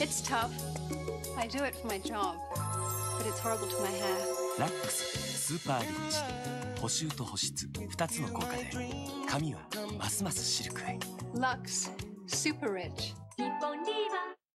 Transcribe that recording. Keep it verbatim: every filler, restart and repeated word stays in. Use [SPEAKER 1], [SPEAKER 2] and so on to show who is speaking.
[SPEAKER 1] It's tough. I do it for my job, but it's horrible to my hair.
[SPEAKER 2] ラックススーパーリッチ、補修と保湿ふたつの効果で髪はますますシルクへ。
[SPEAKER 1] LUX Super Rich.
[SPEAKER 3] 日本リーバー